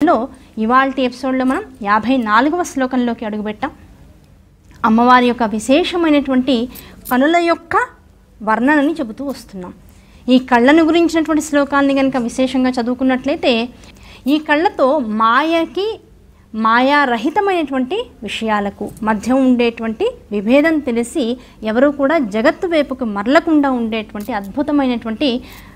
అందులో ఇవాల్టి ఎపిసోడ్లో మనం 54వ శ్లోకంలోకి అడుగుపెట్టాం. అమ్మవారి యొక్క విశేషమైనటువంటి కనుల యొక్క వర్ణనని చెబుతూ వస్తున్నాం. ఈ కళ్ళను గురించినటువంటి శ్లోకాన్ని కనుక విశేషంగా చదువుకున్నట్లయితే ఈ కళ్ళతో మాయారహితమైనటువంటి విషయాలకు మధ్య ఉండేటువంటి విభేదం తెలిసి ఎవరు కూడా జగత్తు వైపుకు మరలకుండా ఉండేటువంటి అద్భుతమైనటువంటి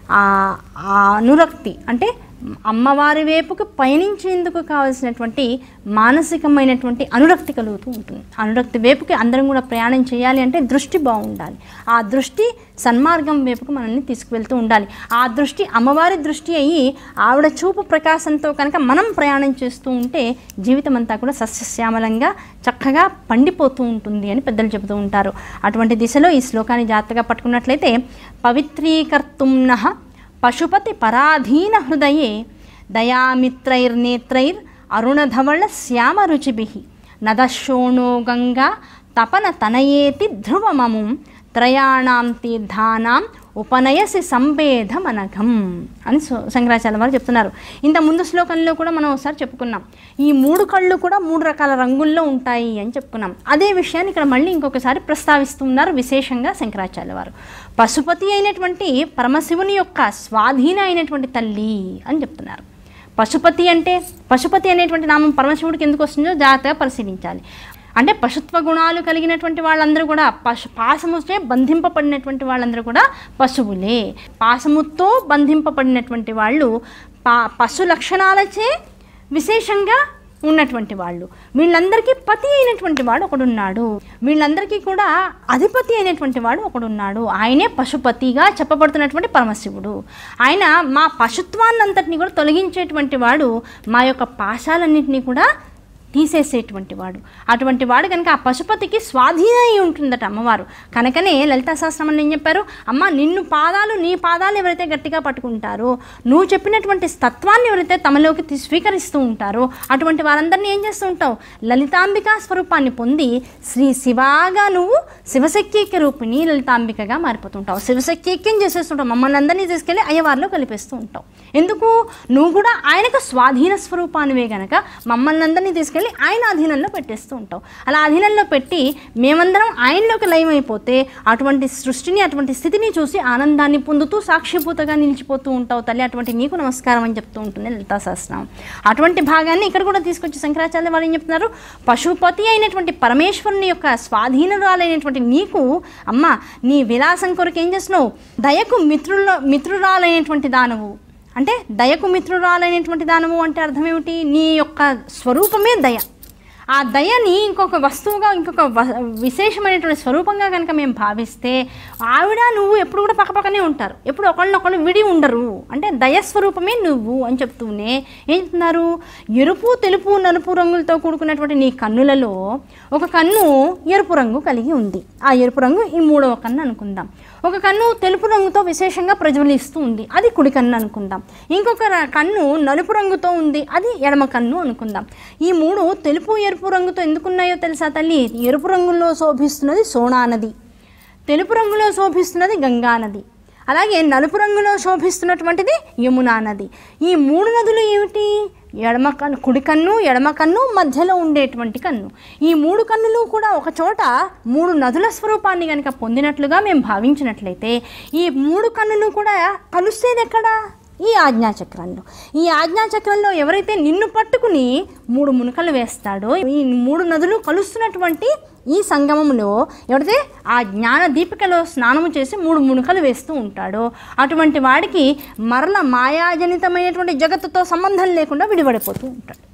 అనురక్తి, అంటే అమ్మవారి వైపుకు పయనించేందుకు కావలసినటువంటి మానసికమైనటువంటి అనురక్తి కలుగుతూ ఉంటుంది. అనురక్తి వైపుకి అందరం కూడా ప్రయాణం చేయాలి అంటే దృష్టి బాగుండాలి. ఆ దృష్టి సన్మార్గం వైపుకు మనల్ని తీసుకువెళ్తూ ఉండాలి. ఆ దృష్టి అమ్మవారి దృష్టి అయ్యి ఆవిడ చూపు ప్రకాశంతో కనుక మనం ప్రయాణం చేస్తూ ఉంటే జీవితం అంతా కూడా సస్యశ్యామలంగా చక్కగా పండిపోతూ ఉంటుంది అని పెద్దలు చెబుతూ ఉంటారు. అటువంటి దిశలో ఈ శ్లోకాన్ని జాగ్రత్తగా పట్టుకున్నట్లయితే పవిత్రీకర్తుమ్నః పశుపతి పరాధీన హృదయే దయామిత్రైర్నేత్రైర్ అరుణధవళ శ్యామరుచిభిః నదశోణో గంగా తపన తనయేతి ధ్రువమముం త్రయాణాం తీర్థానాం ఉపనయసి సంభేదమనఘం అని శంకరాచార్య వారు చెప్తున్నారు. ఇంత ముందు శ్లోకంలో కూడా మనం ఒకసారి చెప్పుకున్నాం, ఈ 3 కళ్ళు కూడా 3 రకాల రంగుల్లో ఉంటాయి అని చెప్పుకున్నాం. అదే విషయాన్ని ఇక్కడ మళ్ళీ ఇంకొకసారి ప్రస్తావిస్తున్నారు విశేషంగా శంకరాచార్య వారు. పశుపతి అయినటువంటి పరమశివుని యొక్క స్వాధీన అయినటువంటి తల్లి అని చెప్తున్నారు. పశుపతి అనేటువంటి నామం పరమశివుడికి ఎందుకు వస్తుందో జాగ్రత్తగా పరిశీలించాలి. అంటే పశుత్వ గుణాలు కలిగినటువంటి వాళ్ళందరూ కూడా పాశముచే బంధింపబడినటువంటి వాళ్ళందరూ కూడా పశువులే. పాశముతో బంధింపబడినటువంటి వాళ్ళు పశు లక్షణాలచే విశేషంగా ఉన్నటువంటి వాళ్ళు. వీళ్ళందరికీ పతి అయినటువంటి వాడు ఒకడున్నాడు, వీళ్ళందరికీ కూడా అధిపతి అయినటువంటి వాడు ఒకడున్నాడు. ఆయనే పశుపతిగా చెప్పబడుతున్నటువంటి పరమశివుడు. ఆయన మా పశుత్వాన్నంతటినీ కూడా తొలగించేటువంటి వాడు, మా యొక్క పాశాలన్నింటినీ కూడా తీసేసేటువంటి వాడు. అటువంటి వాడు కనుక ఆ పశుపతికి స్వాధీనై ఉంటుందట అమ్మవారు. కనుకనే లలితా సహస్రనామంలో ఏం చెప్పారు, అమ్మ నీ పాదాలు ఎవరైతే గట్టిగా పట్టుకుంటారో, నువ్వు చెప్పినటువంటి తత్వాన్ని ఎవరైతే తమలోకి స్వీకరిస్తూ ఉంటారో అటువంటి వారందరినీ ఏం చేస్తూ ఉంటావు, లలితాంబికా స్వరూపాన్ని పొంది శ్రీ శివాగా నువ్వు శివశక్యైక్య రూపిణి లలితాంబికగా మారిపోతుంటావు. శివశక్యైక్యం చేసేస్తుంటావు, మమ్మల్ని అందరినీ తీసుకెళ్ళి అయ్యవారిలో కలిపేస్తూ ఉంటావు. ఎందుకు, నువ్వు కూడా ఆయనకు స్వాధీన స్వరూపానివే గనక మమ్మల్ని అందరినీ తీసుకెళ్ళి ఆయన అధీనంలో పెట్టేస్తూ ఉంటావు. అలా అధీనంలో పెట్టి మేమందరం ఆయనలోకి లయమైపోతే అటువంటి సృష్టిని, అటువంటి స్థితిని చూసి ఆనందాన్ని పొందుతూ సాక్షిభూతగా నిలిచిపోతూ ఉంటావు తల్లి. అటువంటి నీకు నమస్కారం అని చెప్తూ ఉంటుంది లలితా సహస్రనామం. అటువంటి భాగాన్ని ఇక్కడ కూడా తీసుకొచ్చి శంకరాచార్య వారు ఏం చెప్తున్నారు, పశుపతి అయినటువంటి పరమేశ్వరుని యొక్క స్వాధీనురాలైనటువంటి నీకు అమ్మ నీ విలాసం కొరకు ఏం చేస్తున్నావు, దయకు మిత్రురాలైనటువంటి దానవు. అంటే దయకు మిత్రురాలైనటువంటి దానము అంటే అర్థం ఏమిటి, నీ యొక్క స్వరూపమే దయ. ఆ దయని ఇంకొక వస్తువుగా, ఇంకొక విశేషమైనటువంటి స్వరూపంగా కనుక మేము భావిస్తే ఆవిడ నువ్వు ఎప్పుడు కూడా పక్కపక్కనే ఉంటారు, ఎప్పుడు ఒకళ్ళనొకళ్ళు విడి ఉండరు. అంటే దయస్వరూపమే నువ్వు అని చెప్తూనే ఏం చెప్తున్నారు, ఎరుపు తెలుపు నలుపు రంగులతో కూడుకున్నటువంటి నీ కన్నులలో ఒక కన్ను ఎరుపు రంగు కలిగి ఉంది. ఆ ఎరుపు రంగు ఈ 3వ కన్ను అనుకుందాం. ఒక కన్ను తెలుపు రంగుతో విశేషంగా ప్రజ్వలిస్తూ ఉంది, అది కుడి కన్ను అనుకుందాం. ఇంకొక కన్ను నలుపు రంగుతో ఉంది, అది ఎడమ కన్ను అనుకుందాం. ఈ 3 తెలుపు ఎరుపు రంగుతో ఎందుకున్నాయో తెలుసా తల్లి, ఎరుపు రంగులో శోభిస్తున్నది సోనా నది, తెలుపు రంగులో శోభిస్తున్నది గంగా నది, అలాగే నలుపు రంగులో శోభిస్తున్నటువంటిది యమునా నది. ఈ 3 నదులు ఏమిటి, ఎడమ కన్ను, కుడి కన్ను, ఎడమ కన్ను, మధ్యలో ఉండేటువంటి కన్ను. ఈ 3 కన్నులు కూడా ఒక చోట 3 నదుల స్వరూపాన్ని కనుక పొందినట్లుగా మేము భావించినట్లయితే ఈ 3 కన్నులు కూడా కలుస్తేది ఎక్కడా, ఈ ఆజ్ఞాచక్రంలో. ఈ ఆజ్ఞాచక్రంలో ఎవరైతే నిన్ను పట్టుకుని 3 మునకలు వేస్తాడో, ఈ 3 నదులు కలుస్తున్నటువంటి ఈ సంగమంలో ఎవరైతే ఆ జ్ఞాన దీపికలో స్నానము చేసి 3 మునకలు వేస్తూ ఉంటాడో అటువంటి వాడికి మరల మాయాజనితమైనటువంటి జగత్తుతో సంబంధం లేకుండా విడిపడిపోతూ ఉంటాడు.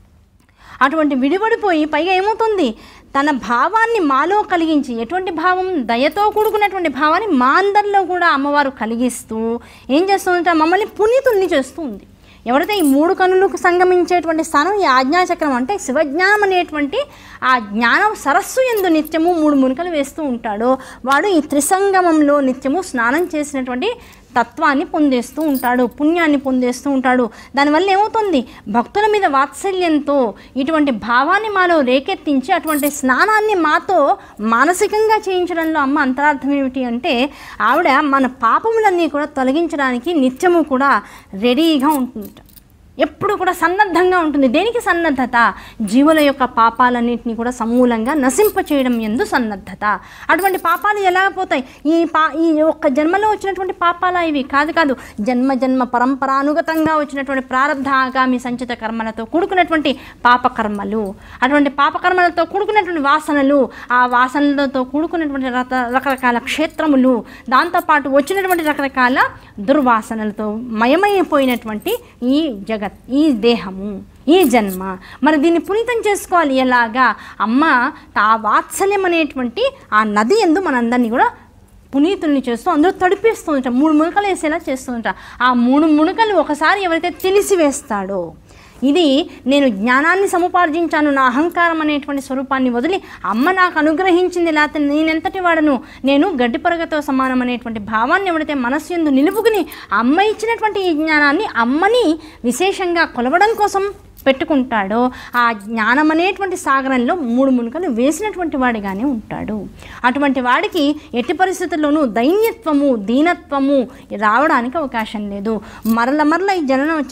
అటువంటి విడిపడిపోయి పైగా ఏమవుతుంది, తన భావాన్ని మాలో కలిగించి, ఎటువంటి భావం, దయతో కూడుకున్నటువంటి భావాన్ని మా అందరిలో కూడా అమ్మవారు కలిగిస్తూ ఏం చేస్తుందంటే మమ్మల్ని పునీతుల్ని చేస్తూ ఉంది. ఎవరైతే ఈ 3 కన్నులకు సంగమించేటువంటి స్థానం ఈ ఆజ్ఞాచక్రం, అంటే శివజ్ఞానం అనేటువంటి ఆ జ్ఞానం సరస్సు యందు నిత్యము 3 మునకలు వేస్తూ ఉంటాడో వాడు ఈ త్రిసంగమంలో నిత్యము స్నానం చేసినటువంటి తత్వాన్ని పొందేస్తూ ఉంటాడు, పుణ్యాన్ని పొందేస్తూ ఉంటాడు. దానివల్ల ఏమవుతుంది, భక్తుల మీద వాత్సల్యంతో ఇటువంటి భావాన్ని మాలో రేకెత్తించి అటువంటి స్నానాన్ని మాతో మానసికంగా చేయించడంలో అమ్మ అంతరార్థం ఏమిటి అంటే ఆవిడ మన పాపములన్నీ కూడా తొలగించడానికి నిత్యము కూడా రెడీగా ఉంటుంది. ఎప్పుడు కూడా సన్నద్ధంగా ఉంటుంది. దేనికి సన్నద్ధత? జీవుల యొక్క పాపాలన్నింటినీ కూడా సమూలంగా నశింపచేయడం యందు సన్నద్ధత. అటువంటి పాపాలు ఎలా పోతాయి? ఈ ఒక్క జన్మలో వచ్చినటువంటి పాపాలా ఇవి? కాదు. జన్మ జన్మ పరంపరానుగతంగా వచ్చినటువంటి ప్రారబ్ధ ఆగామి సంచిత కర్మలతో కూడుకున్నటువంటి పాపకర్మలు, అటువంటి పాపకర్మలతో కూడుకున్నటువంటి వాసనలు, ఆ వాసనలతో కూడుకున్నటువంటి రకరకాల క్షేత్రములు, దాంతోపాటు వచ్చినటువంటి రకరకాల దుర్వాసనలతో మయమైపోయినటువంటి ఈ జగత్, ఈ దేహము, ఈ జన్మ. మరి దీన్ని పునీతం చేసుకోవాలి ఎలాగా? అమ్మ ఆ వాత్సల్యం అనేటువంటి ఆ నది యందు మనందరినీ కూడా పునీతుల్ని చేస్తూ అందరూ తడిపిస్తూ ఉంటాం. 3 మునకలు వేసేలా చేస్తూ ఉంటాం. ఆ 3 మునకలు ఒకసారి ఎవరైతే తెలిసివేస్తాడో, ఇది నేను జ్ఞానాన్ని సముపార్జించాను, నా అహంకారం అనేటువంటి స్వరూపాన్ని వదిలి అమ్మ నాకు అనుగ్రహించింది, లేకపోతే నేనెంతటి వాడను, నేను గడ్డిపరగతో సమానం అనేటువంటి భావాన్ని ఎవరైతే మనస్సు యందు నిలుపుకుని అమ్మ ఇచ్చినటువంటి ఈ జ్ఞానాన్ని అమ్మని విశేషంగా కొలవడం కోసం పెట్టుకుంటాడో, ఆ జ్ఞానం అనేటువంటి సాగరంలో 3 మునకలు వేసినటువంటి వాడిగానే ఉంటాడు. అటువంటి వాడికి ఎట్టి పరిస్థితుల్లోనూ దైన్యత్వము, దీనత్వము రావడానికి అవకాశం లేదు. మరల ఈ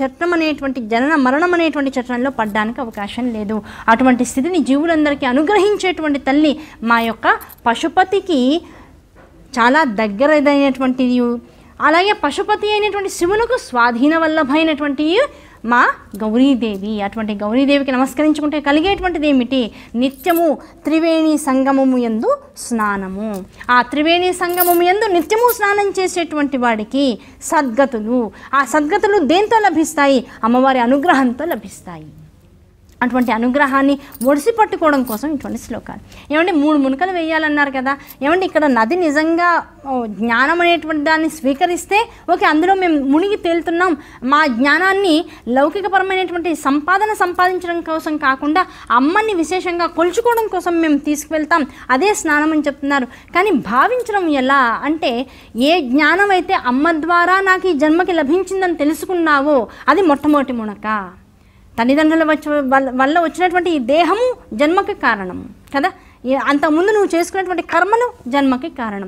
జనన మరణం అనేటువంటి చట్రంలో పడ్డానికి అవకాశం లేదు. అటువంటి స్థితిని జీవులందరికీ అనుగ్రహించేటువంటి తల్లి మా యొక్క పశుపతికి చాలా దగ్గరైనటువంటిది. అలాగే పశుపతి అయినటువంటి శివునికి స్వాధీన వల్లభైనటువంటి మా గౌరీదేవి. అటువంటి గౌరీదేవికి నమస్కరించుకుంటే కలిగేటువంటిది ఏమిటి? నిత్యము త్రివేణి సంగమము యందు స్నానము. ఆ త్రివేణి సంగమము యందు నిత్యము స్నానం చేసేటువంటి వాడికి సద్గతులు, ఆ సద్గతులు దేంతో లభిస్తాయి? అమ్మవారి అనుగ్రహంతో లభిస్తాయి. అటువంటి అనుగ్రహాన్ని ఒడిసి పట్టుకోవడం కోసం ఇటువంటి శ్లోకాలు. ఏమంటే 3 మునకలు వేయాలన్నారు కదా, ఏమంటే ఇక్కడ నది నిజంగా జ్ఞానం అనేటువంటి దాన్ని స్వీకరిస్తే ఓకే, అందులో మేము మునిగి తేలుతున్నాం, మా జ్ఞానాన్ని లౌకికపరమైనటువంటి సంపాదించడం కోసం కాకుండా అమ్మని విశేషంగా కొలుచుకోవడం కోసం మేము తీసుకువెళ్తాం, అదే స్నానం అని చెప్తున్నారు. కానీ భావించడం ఎలా అంటే, ఏ జ్ఞానం అయితే అమ్మ ద్వారా నాకు ఈ జన్మకి లభించిందని తెలుసుకున్నావో అది మొట్టమొదటి మునక. తల్లిదండ్రుల వల్ల వచ్చినటువంటి ఈ దేహము జన్మకి కారణము కదా. అంతకుముందు నువ్వు చేసుకున్నటువంటి కర్మలు జన్మకి కారణం.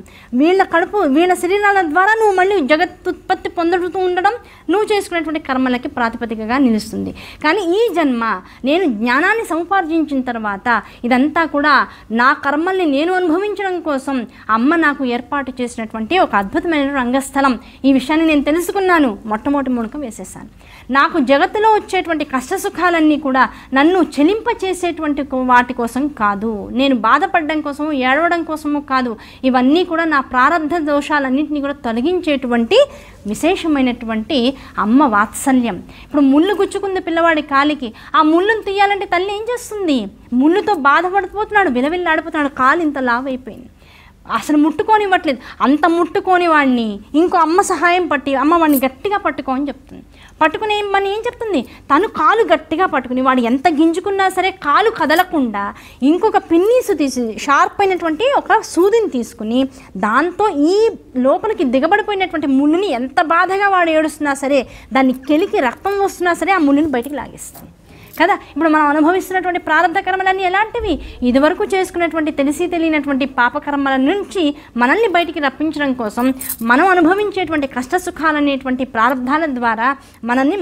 వీళ్ళ శరీరాల ద్వారా నువ్వు మళ్ళీ జగత్తుత్పత్తి పొందుతూ ఉండడం నువ్వు చేసుకున్నటువంటి కర్మలకి ప్రాతిపదికగా నిలుస్తుంది. కానీ ఈ జన్మ నేను జ్ఞానాన్ని సముపార్జించిన తర్వాత ఇదంతా కూడా నా కర్మల్ని నేను అనుభవించడం కోసం అమ్మ నాకు ఏర్పాటు చేసినటువంటి ఒక అద్భుతమైన రంగస్థలం. ఈ విషయాన్ని నేను తెలుసుకున్నాను, మొట్టమొదటి మునక వేసేసాను. నాకు జగత్తులో వచ్చేటువంటి కష్టసుఖాలన్నీ కూడా నన్ను చెలింపచేసేటువంటి వాటి కోసం కాదు, నేను బాధపడడం కోసము ఏడవడం కోసము కాదు, ఇవన్నీ కూడా నా ప్రారబ్ధ దోషాలన్నింటినీ కూడా తొలగించేటువంటి విశేషమైనటువంటి అమ్మ వాత్సల్యం. ఇప్పుడు ముళ్ళు గుచ్చుకుంది పిల్లవాడి కాలికి, ఆ ముళ్ళును తీయాలంటే తల్లి ఏం చేస్తుంది? ముళ్ళుతో బాధపడిపోతున్నాడు, విలవిల్లాడిపోతున్నాడు, కాలు ఇంత లావైపోయింది, అసలు ముట్టుకోనివ్వట్లేదు. అంత ముట్టుకోని వాడిని ఇంకో అమ్మ సహాయం పట్టి అమ్మ వాడిని గట్టిగా పట్టుకో అని చెప్తుంది. పట్టుకుని ఏం చెప్తుంది? తను కాలు గట్టిగా పట్టుకుని వాడు ఎంత గింజుకున్నా సరే కాలు కదలకుండా ఇంకొక పిన్నీసు తీసి షార్ప్ అయినటువంటి ఒక సూదిని తీసుకుని దాంతో ఈ లోపలికి దిగబడిపోయినటువంటి ముళ్ళుని ఎంత బాధగా వాడు ఏడుస్తున్నా సరే, దాన్ని కెలికి రక్తం వస్తున్నా సరే ఆ ముళ్ళుని బయటికి లాగేస్తుంది కదా. ఇప్పుడు మనం అనుభవిస్తున్నటువంటి ప్రారంభ కర్మలన్నీ ఎలాంటివి? ఇదివరకు చేసుకున్నటువంటి తెలియనటువంటి పాపకర్మల నుంచి మనల్ని బయటికి రప్పించడం కోసం మనం అనుభవించేటువంటి కష్టసుఖాలనేటువంటి ప్రారంధాల ద్వారా మనల్ని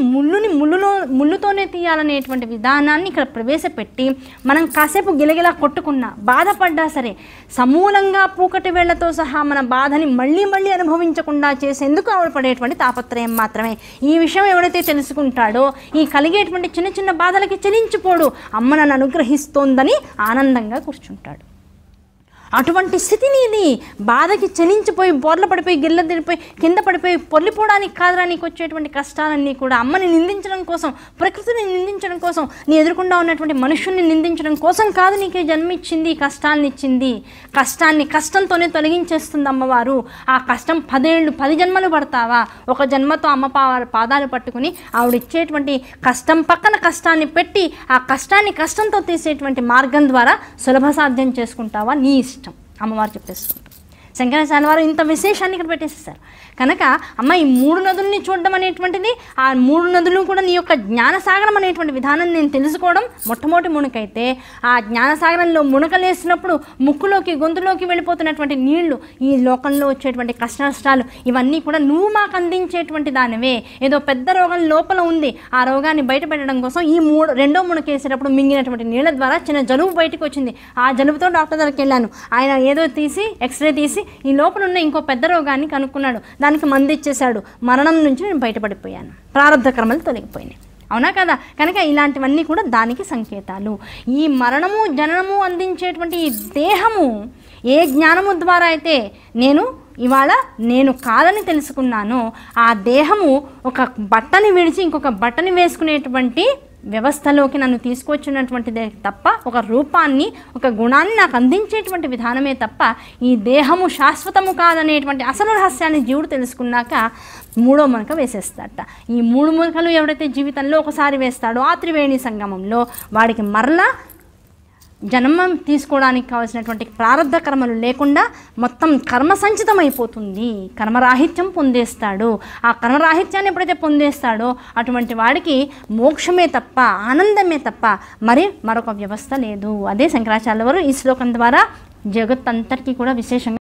ముళ్ళుతోనే తీయాలనేటువంటి విధానాన్ని ఇక్కడ ప్రవేశపెట్టి మనం కాసేపు గిలగిలా కొట్టుకున్నా బాధపడ్డా సరే సమూలంగా పూకటి వేళ్లతో సహా మన బాధని మళ్ళీ అనుభవించకుండా చేసేందుకు ఆవిడపడేటువంటి తాపత్రయం మాత్రమే. ఈ విషయం ఎవరైతే తెలుసుకుంటాడో ఈ కలిగేటువంటి చిన్న చిన్న బాధలు చెలించిపోడు, అమ్మ నన్ను అనుగ్రహిస్తోందని ఆనందంగా కూర్చుంటాడు. అటువంటి స్థితిని ఇది బాధకి చలించిపోయి బోర్ల పడిపోయి గిల్ల తిరిగిపోయి కింద పడిపోయి పొర్లిపోవడానికి కాదురా నీకు వచ్చేటువంటి కష్టాలన్నీ కూడా అమ్మని నిందించడం కోసం, ప్రకృతిని నిందించడం కోసం, నీ ఎదురుకుండా ఉన్నటువంటి మనుషుల్ని నిందించడం కోసం కాదు నీకే జన్మిచ్చింది, కష్టాలను ఇచ్చింది. కష్టాన్ని కష్టంతోనే తొలగించేస్తుంది అమ్మవారు. ఆ కష్టం 10 జన్మలు పడతావా? ఒక జన్మతో అమ్మ పాదాలు పట్టుకుని ఆవిడిచ్చేటువంటి కష్టం పక్కన కష్టాన్ని పెట్టి ఆ కష్టాన్ని కష్టంతో తీసేటువంటి మార్గం ద్వారా సులభ సాధ్యం చేసుకుంటావా? నీ ఇష్టం అమ్మవారు చెప్పేస్తుంటారు. శంకరాచార్య వారు ఇంత విశేషాన్ని ఇక్కడ పెట్టేసేసారు. కనుక అమ్మ ఈ 3 నదుల్ని చూడడం అనేటువంటిది, ఆ 3 నదులు కూడా నీ యొక్క జ్ఞానసాగరం అనేటువంటి విధానం నేను తెలుసుకోవడం మొట్టమొదటి మునకైతే, ఆ జ్ఞానసాగరంలో మునకలేసినప్పుడు ముక్కులోకి గొంతులోకి వెళ్ళిపోతున్నటువంటి నీళ్లు, ఈ లోకంలో వచ్చేటువంటి కష్టాలు ఇవన్నీ కూడా నువ్వు మాకు అందించేటువంటి దానివే. ఏదో పెద్ద రోగం లోపల ఉంది, ఆ రోగాన్ని బయటపెట్టడం కోసం ఈ రెండో మునకేసేటప్పుడు మింగినటువంటి నీళ్ళ ద్వారా చిన్న జలుబు బయటకు వచ్చింది. ఆ జలుబుతో డాక్టర్ దగ్గరికి వెళ్ళాను. ఆయన ఏదో తీసి ఎక్స్రే తీసి ఈ లోపల ఉన్న ఇంకో పెద్ద రోగాన్ని కనుక్కున్నాడు, దానికి మందు ఇచ్చేశాడు. మరణం నుంచి నేను బయటపడిపోయాను, ప్రారంధ కర్మలు తొలగిపోయినాయి. అవునా కదా? కనుక ఇలాంటివన్నీ కూడా దానికి సంకేతాలు. ఈ మరణము జననము అందించేటువంటి ఈ దేహము ఏ జ్ఞానము ద్వారా అయితే ఇవాళ నేను కాదని తెలుసుకున్నానో, ఆ దేహము ఒక బట్టని విడిచి ఇంకొక బట్టని వేసుకునేటువంటి వ్యవస్థలోకి నన్ను తీసుకొచ్చినటువంటిదే తప్ప, ఒక రూపాన్ని ఒక గుణాన్ని నాకు అందించేటువంటి విధానమే తప్ప ఈ దేహము శాశ్వతము కాదనేటువంటి అసలు రహస్యాన్ని జీవుడు తెలుసుకున్నాక 3వ మునక వేసేస్తాడట. ఈ 3 మునకలు ఎవరైతే జీవితంలో ఒకసారి వేస్తాడో ఆ త్రివేణి సంగమంలో వాడికి మరలా జన్మం తీసుకోవడానికి కావాల్సినటువంటి ప్రారంధ కర్మలు లేకుండా మొత్తం కర్మ సంచితం అయిపోతుంది, కర్మరాహిత్యం పొందేస్తాడు. ఆ కర్మరాహిత్యాన్ని ఎప్పుడైతే పొందేస్తాడో అటువంటి వాడికి మోక్షమే తప్ప, ఆనందమే తప్ప మరొక వ్యవస్థ లేదు. అదే శంకరాచార్యుల వారు ఈ శ్లోకం ద్వారా జగత్తంతటికీ కూడా విశేషంగా